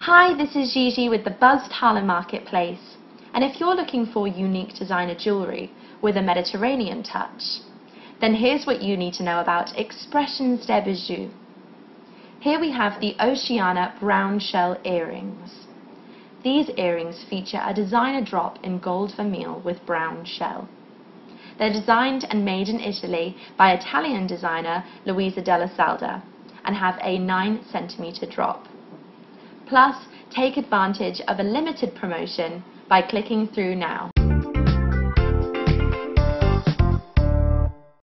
Hi, this is Gigi with the Buzztala Marketplace, and if you're looking for unique designer jewellery with a Mediterranean touch, then here's what you need to know about Expressions des Bijoux. Here we have the Oceania Brownshell earrings. These earrings feature a designer drop in gold vermeil with brown shell. They're designed and made in Italy by Italian designer Luisa della Salda and have a 9 cm drop. Plus, take advantage of a limited promotion by clicking through now.